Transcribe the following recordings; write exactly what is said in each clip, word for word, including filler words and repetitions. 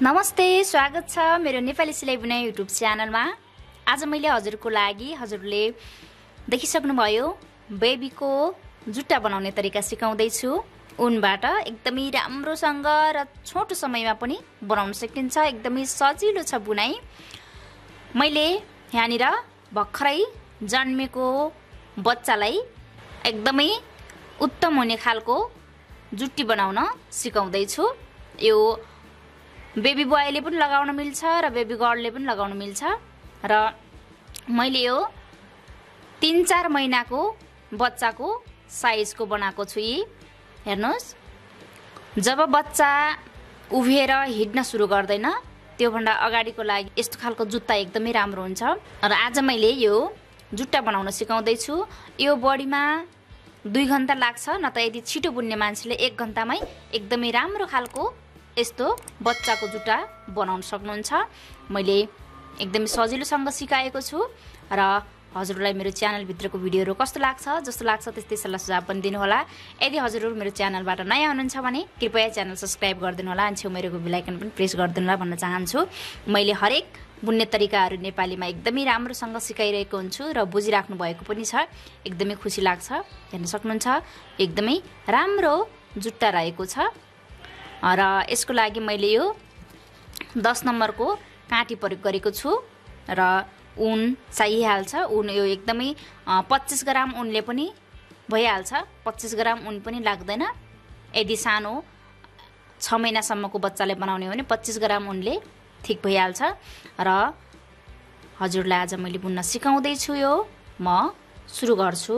नमस्ते, स्वागत छ मेरो नेपाली सिलाइ बुनाइ युट्युब च्यानलमा। आज मैले हजुरको लागि हजुरले देखिसक्नुभयो बेबीको जुत्ता बनाउने तरिका सिकाउँदै छु। उनबाट एकदमै राम्रोसँग र छोटो समयमा पनि बनाउन सकिन्छ। एकदमै सजिलो छ बुनाइ। मैले यहाँनिर भर्खरै जन्मेको बच्चालाई एकदमै उत्तम हुने खालको जुत्ती बनाउन सिकाउँदै छु। यो बेबी बोयले पनि लगाउन मिल्छ र बेबी गर्लले पनि लगाउन मिल्छ र मैले यो तीन चार महिनाको बच्चाको साइजको बनाएको छु। यी हेर्नुस्, जब बच्चा उभिएर हिड्न सुरु गर्दैन त्योभन्दा अगाडिको लागि यस्तो खालको जुत्ता एकदमै राम्रो हुन्छ र आज मैले यो जुत्ता बनाउन सिकाउँदै छु। यो बडीमा दुई घण्टा लाग्छ, न त यदि छिटो बुन्ने मान्छेले एक घण्टामै एकदमै राम्रो खालको यस्तो बच्चाको जुत्ता बनाउन सक्नुहुन्छ। मैले एकदमै सजिलोसँग सिकाएको छु र हजुरलाई मेरो च्यानलभित्रको भिडियोहरू कस्तो लाग्छ जस्तो लाग्छ त्यस्तै सल्लाह सुझाव पनि दिनुहोला। यदि हजुरहरू मेरो च्यानलबाट नयाँ हुनुहुन्छ भने कृपया च्यानल सब्सक्राइब गरिदिनु होला, अनि छेउमेरको बेल आइकन पनि प्रेस गरिदिनु होला भन्न चाहन्छु। मैले हरेक बुन्ने तरिकाहरू नेपालीमा एकदमै राम्रोसँग सिकाइरहेको हुन्छु र बुझिराख्नु भएको पनि छ। एकदमै खुसी लाग्छ। हेर्न सक्नुहुन्छ, एकदमै राम्रो जुत्ता रहेको छ र यसको लागि मैले यो दस नम्बरको काँटी प्रयोग गरेको छु र उन चाहिहाल्छ। उन यो एकदमै पच्चिस ग्राम उनले पनि भइहाल्छ। पच्चिस ग्राम उन पनि लाग्दैन। यदि सानो छ महिनासम्मको बच्चाले बनाउने हो भने पच्चिस ग्राम उनले ठिक भइहाल्छ र हजुरलाई आज मैले बुन्न सिकाउँदैछु। यो म सुरु गर्छु।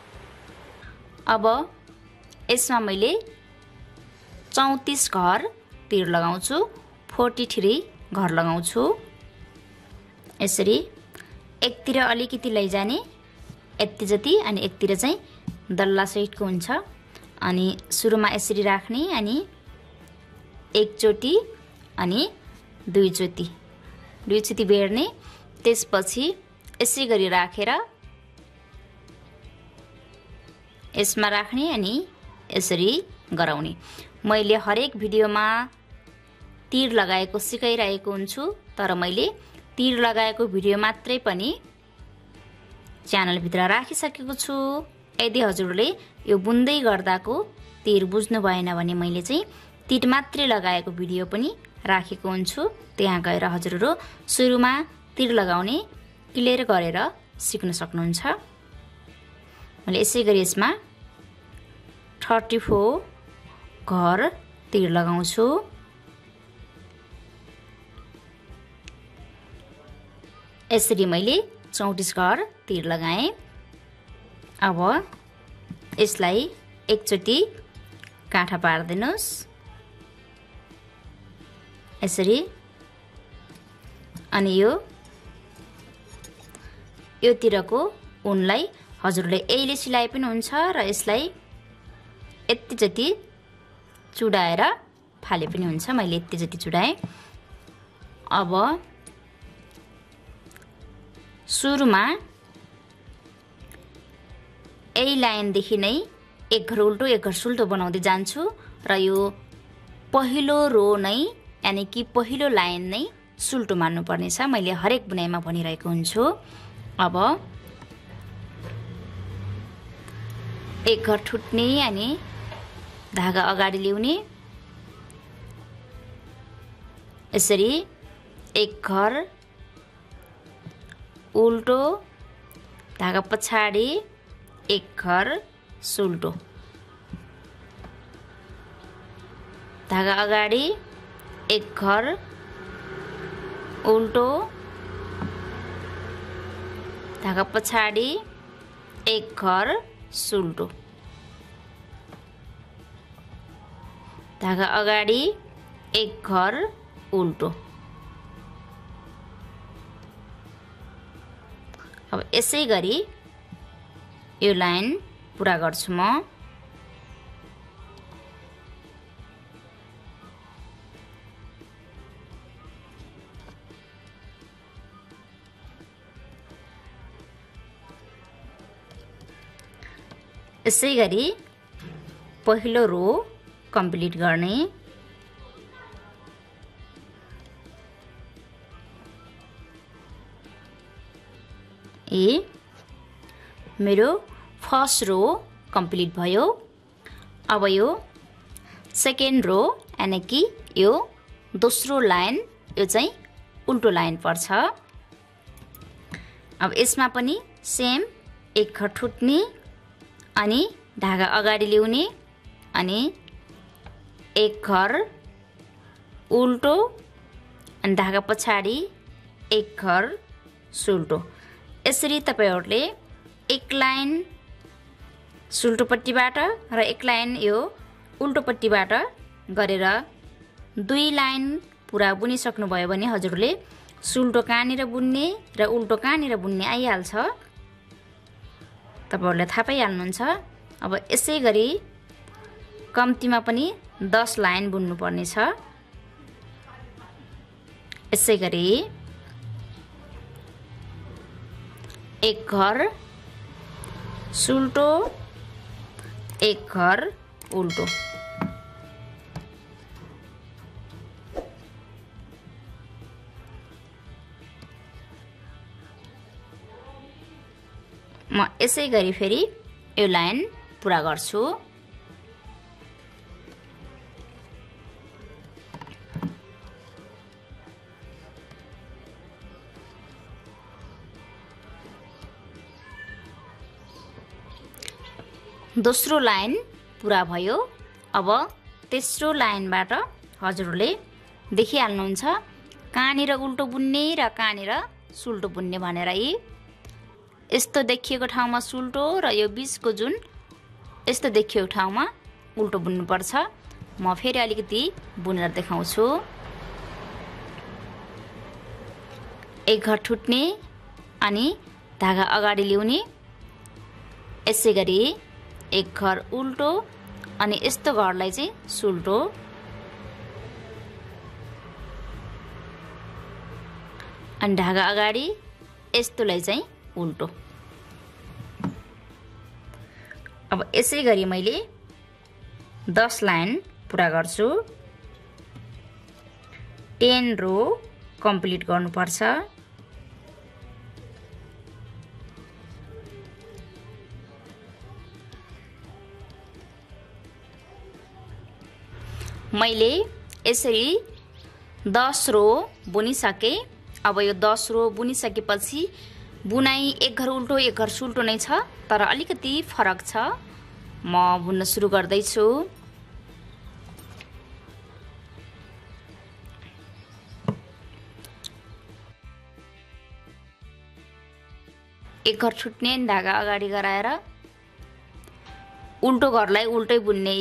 अब यसमा मैले चौतिस घर तिर लगाउँछु, फोर्टी थ्री घर लगाउँछु। यसरी एकतिर अलिकति लैजाने यति जति अनि एकतिर चाहिँ दल्ला सहितको हुन्छ। अनि सुरुमा यसरी राख्ने अनि एकचोटि अनि दुईचोटि दुईचोटि बेर्ने, त्यसपछि यसै गरी राखेर यसमा राख्ने अनि यसरी गराउने। मैले हरेक भिडियोमा तीर लगाएको सिकाइरहेको हुन्छु, तर मैले तीर लगाएको भिडियो मात्रै पनि च्यानलभित्र राखिसकेको छु। यदि हजुरले यो बुन्दै गर्दाको तीर बुझ्नु भएन भने मैले चाहिँ तीर मात्रै लगाएको भिडियो पनि राखेको हुन्छु। त्यहाँ गएर हजुरहरू सुरुमा तीर लगाउने क्लियर गरेर सिक्न सक्नुहुन्छ। मैले यसै गरी यसमा थर्टी फोर घर तीर लगाउँछु। यसरी मैले चौतिस घर तीर लगाएँ। अब यसलाई एकचोटि काँठा पारिदिनुहोस् यसरी। अनि यो योतिरको उनलाई हजुरले यहीले सिलाइ पनि हुन्छ र यसलाई यति जति चुडाएर फाले पनि हुन्छ। मैले यति जति चुडाएँ। अब सुरुमा यही लाइनदेखि नै एक घर उल्टो एक घर सुल्टो बनाउँदै जान्छु र यो पहिलो रो नै यानि कि पहिलो लाइन नै सुल्टो मान्नुपर्नेछ। मैले हरेक बुनाइमा भनिरहेको हुन्छु। अब एक घर ठुट्ने अनि धागा अगाडि ल्याउने, यसरी एक घर उल्टो धागा पछाडि एक घर सुल्टो, धागा अगाडि एक घर उल्टो, धागा पछाडि एक घर सुल्टो, धागा अगाडि एक घर उल्टो। अब यसै गरी यो लाइन पुरा गर्छु म। यसै गरी पहिलो रो कम्प्लिट गर्ने। ए मेरो फर्स्ट रो कम्प्लिट भयो। अब यो सेकेन्ड रो यानी कि यो दोस्रो लाइन यो चाहिँ उल्टो लाइन पर्छ। अब यसमा पनि सेम एक घर ठुट्ने अनि धागा अगाडि ल्याउने अनि एक घर उल्टो अनि धागा पछाडि एक घर सुल्टो। यसरी तपाईहरुले एक लाइन सुल्टोपट्टिबाट र एक लाइन यो उल्टोपट्टिबाट गरेर दुई लाइन पुरा बुनिसक्नु भयो भने हजुरले सुल्टो कहाँनिर बुन्ने र उल्टो कहाँनिर बुन्ने आइहाल्छ। तपाईहरुले थाहा पाइहाल्नुहुन्छ। अब यसै गरी कम्तीमा पनि दस लाइन बुन्नु पर्ने छ। यसै गरी एक घर सुल्टो एक घर उल्टो। म यसै गरी फेरि यो लाइन पुरा गर्छु। दोस्रो लाइन पुरा भयो। अब तेस्रो लाइनबाट हजुरले देखिहाल्नुहुन्छ कहाँनिर उल्टो बुन्ने र कहाँनिर सुल्टो बुन्ने भनेर। यी यस्तो देखिएको ठाउँमा सुल्टो र यो बीचको जुन यस्तो देखिएको ठाउँमा उल्टो बुन्नुपर्छ। म फेरि अलिकति बुनेर देखाउँछु। एक घर ठुट्ने अनि धागा अगाडि ल्याउने, यसै गरी एक घर उल्टो अनि यस्तो घरलाई चाहिँ सुल्टो, अनि धागा अगाडि यस्तोलाई चाहिँ उल्टो। अब यसै गरी मैले दस लाइन पुरा गर्छु। टेन रो कम्प्लिट गर्नुपर्छ। मैले यसरी दस रो बुनिसके। अब यो दस रो बुनिसकेपछि बुनाई एक घर उल्टो एक घर सुल्टो नै छ, तर अलिकति फरक छ। म बुन्न सुरु गर्दैछु। एक घर छुट्ने धागा अगाडि गराएर उल्टो घरलाई उल्टै बुन्ने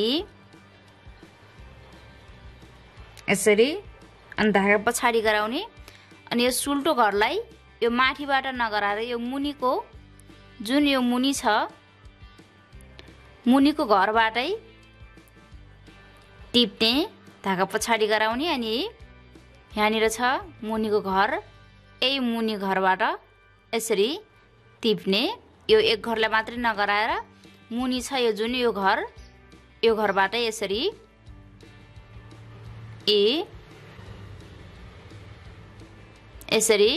यसरी, अनि धागा पछाडि गराउने अनि यो सुल्टो घरलाई यो माथिबाट नगराएर यो मुनिको जुन यो मुनि छ मुनिको घरबाटै टिप्ने, धागा पछाडि गराउने अनि यहाँनिर छ मुनिको घर, यही मुनि घरबाट यसरी टिप्ने। यो एक घरलाई मात्रै नगराएर मुनि छ यो जुन यो घर, यो घरबाटै यसरी ए यसरी,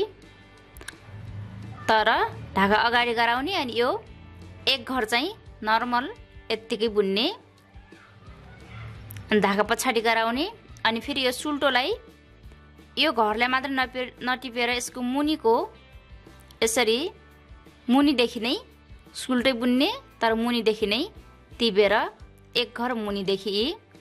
तर धागा अगाडि गराउने अनि यो एक घर चाहिँ नर्मल यत्तिकै बुन्ने, अनि धागा पछाडि गराउने अनि फेरि यो सुल्टोलाई यो घरलाई मात्र नपे नटिपेर यसको मुनिको यसरी मुनिदेखि नै सुल्टै बुन्ने, तर मुनिदेखि नै टिपेर एक घर मुनिदेखि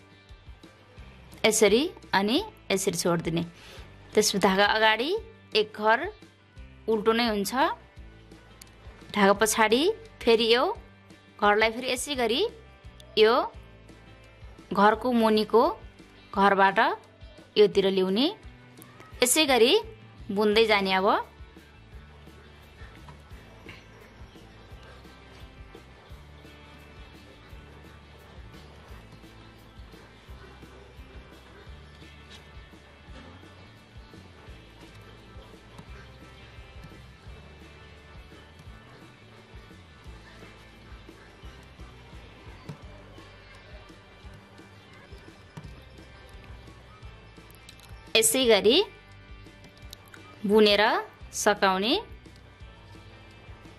यसरी अनि यसरी छोडिदिने। त्यसपछि धागा अगाडि एक घर उल्टो नै हुन्छ, धागा पछाडि फेरि यो घरलाई फेरि यसै गरी यो घरको मुनिको घरबाट योतिर ल्याउने, यसै गरी बुन्दै जाने। अब यसै गरी बुनेर सकाउने।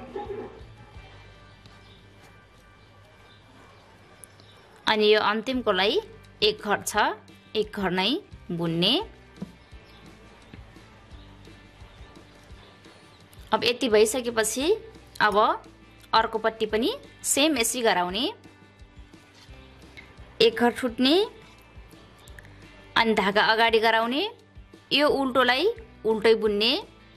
अनि यो अन्तिमको लागि एक घर छ, एक घर नै बुन्ने। अब यति भइसकेपछि अब अर्को पट्टि पनि सेम यसरी गराउने। एक घर ठुट्ने अनि धागा अगाडि गराउने, यो उल्टोलाई उल्टै बुन्ने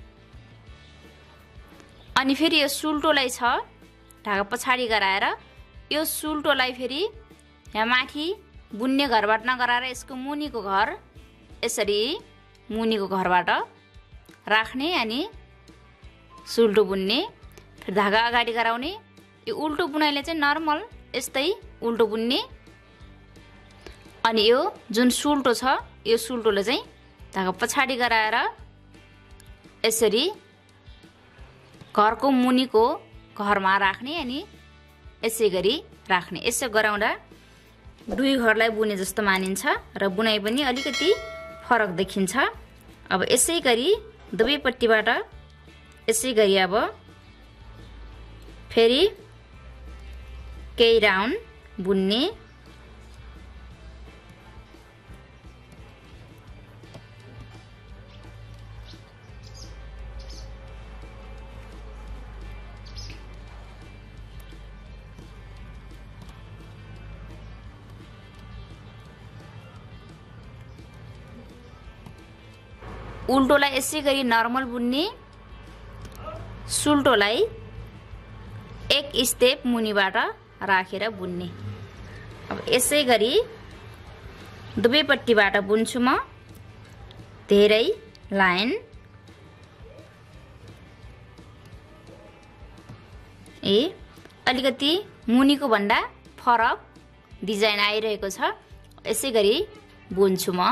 अनि फेरि यो सुल्टोलाई छ धागा पछाडि गराएर यो सुल्टोलाई फेरि यहाँ माथि बुन्ने घरबाट नगराएर यसको मुनिको घर यसरी मुनिको घरबाट राख्ने अनि सुल्टो बुन्ने, फेरि धागा अगाडि गराउने। यो उल्टो बुनाइले चाहिँ नर्मल यस्तै उल्टो बुन्ने अनि यो जुन सुल्टो छ यो सुल्टोले चाहिँ धागा पछाडि गराएर यसरी घरको मुनिको घरमा राख्ने अनि यसै गरी राख्ने। यसो गराउँदा दुई घरलाई बुने जस्तो मानिन्छ र बुनाइ पनि अलिकति फरक देखिन्छ। अब यसै गरी दुवैपट्टिबाट यसै गरी अब फेरि केही राउन्ड बुन्ने। उल्टोलाई यसै गरी नर्मल बुन्ने, सुल्टोलाई एक स्टेप मुनिबाट राखेर बुन्ने। अब यसै गरी दुवैपट्टिबाट बुन्छु म धेरै लाइन। ए अलिकति मुनिको भन्दा फरक डिजाइन आइरहेको छ, यसै गरी बुन्छु म।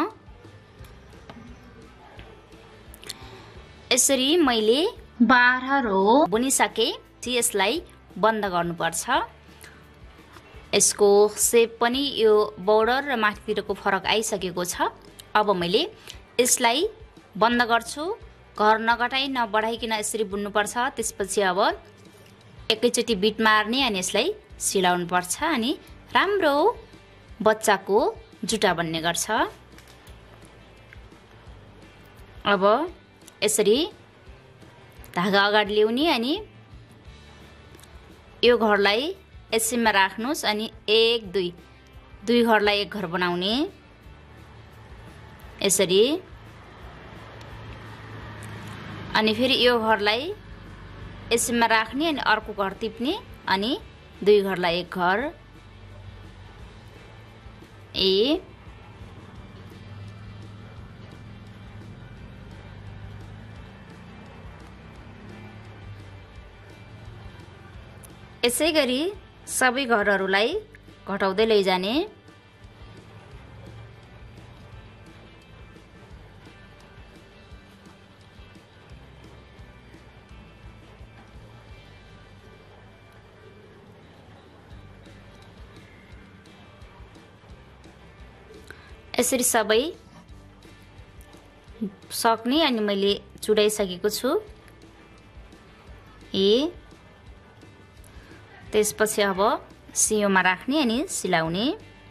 यसरी मैले बाह्र रो बुनिसके यसलाई बन्द गर्नुपर्छ। यसको सेप पनि यो बोर्डर र माथितिरको फरक आइसकेको छ। अब मैले यसलाई बन्द गर्छु। घर नघटाइ नबढाइकन यसरी बुन्नुपर्छ। त्यसपछि अब एकैचोटि बिट मार्ने अनि यसलाई सिलाउनु पर्छ अनि राम्रो बच्चाको जुटा बन्ने गर्छ। अब यसरी धागा अगाडि ल्याउने अनि यो घरलाई यसैमा राख्नुस् अनि एक दुई दुई घरलाई एक घर बनाउने यसरी। अनि फेरि यो घरलाई यसैमा राख्ने अनि अर्को घर टिप्ने अनि दुई घरलाई एक घर। ए यसै गरी सबै घरहरूलाई घटाउँदै लैजाने। यसरी सबै सक्ने अनि मैले चुडाइसकेको छु। ए त्यसपछि अब सियोमा राख्ने अनि सिलाउने।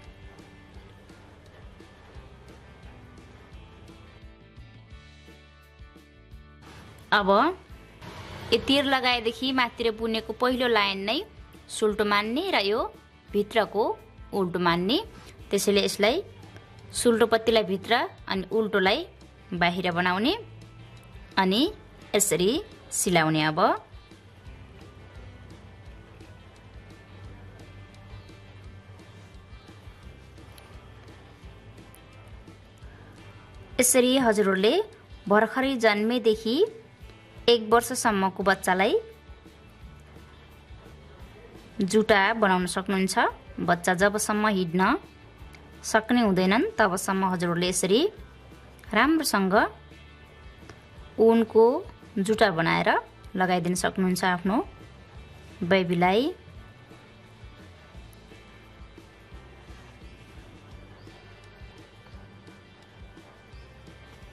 अब यो तीर लगाएदेखि माथितिर बुनेको पहिलो लाइन नै सुल्टो मान्ने र यो भित्रको उल्टो मान्ने। त्यसैले यसलाई सुल्टो पत्तीलाई भित्र अनि उल्टोलाई बाहिर बनाउने अनि यसरी सिलाउने। अब यसरी हजुरहरूले भर्खरै जन्मेदेखि एक वर्षसम्मको बच्चालाई जुटा बनाउन सक्नुहुन्छ। बच्चा जबसम्म हिँड्न सक्ने हुँदैनन् तबसम्म हजुरहरूले यसरी राम्रोसँग ऊनको जुटा बनाएर लगाइदिन सक्नुहुन्छ आफ्नो बेबीलाई।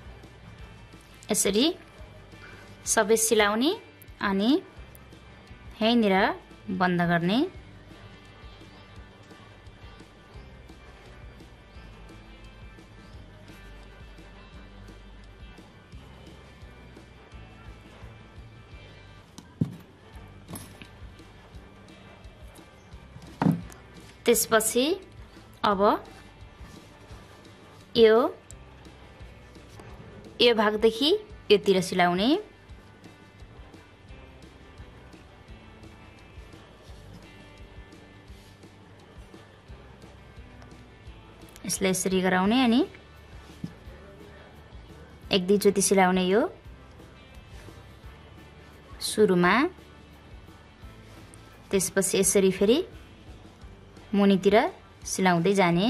यसरी सबै सिलाउने अनि यहीँनिर बन्द गर्ने। त्यसपछि अब यो यो भागदेखि योतिर सिलाउने। यसलाई यसरी गराउने अनि एक दुई चोटि सिलाउने। यो सुरुमा, त्यसपछि यसरी फेरि मुनितिर सिलाउँदै जाने।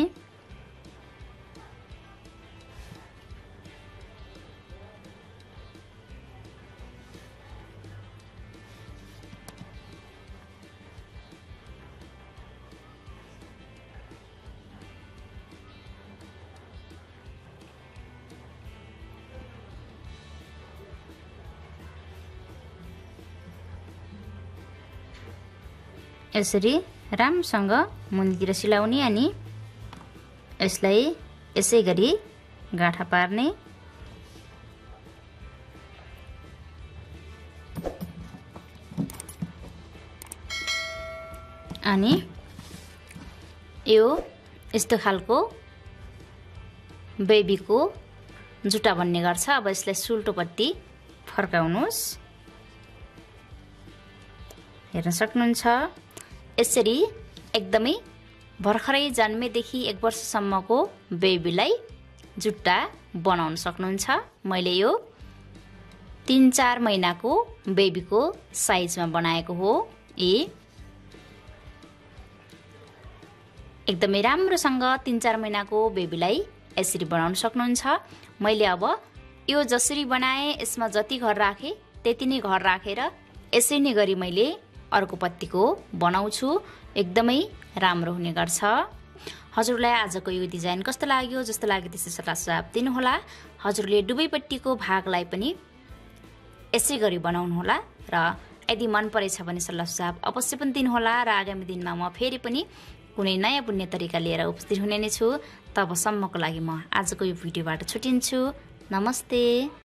यसरी राम्रोसँग मुनितिर सिलाउने अनि यसलाई यसै गरी गाँठा पार्ने। अनि यो यस्तो खालको बेबीको जुटा बन्ने गर्छ। अब यसलाई सुल्टोपट्टि फर्काउनुस्। हेर्न सक्नुहुन्छ यसरी एकदमै भर्खरै जन्मेदेखि एक वर्षसम्मको बेबीलाई जुट्टा बनाउन सक्नुहुन्छ। मैले यो तीन चार महिनाको बेबीको साइजमा बनाएको हो। ए एकदमै राम्रोसँग तीन चार महिनाको बेबीलाई यसरी बनाउन सक्नुहुन्छ। मैले अब यो जसरी बनाएँ यसमा जति घर राखेँ त्यति नै घर राखेर यसरी नै गरी मैले अर्को पत्तीको बनाउँछु। एकदमै राम्रो हुने गर्छ। हजुरलाई आजको यो डिजाइन कस्तो लाग्यो? जस्तो लाग्यो त्यसै सल्लाह सुझाव दिनुहोला। हजुरले दुवैपट्टिको भागलाई पनि यसै गरी बनाउनुहोला र यदि मन परेछ भने सल्लाह सुझाव अवश्य पनि दिनुहोला। र आगामी दिनमा म फेरि पनि कुनै नयाँ बुन्ने तरिका लिएर उपस्थित हुने नै छु। तबसम्मको लागि म आजको यो भिडियोबाट छुटिन्छु। नमस्ते।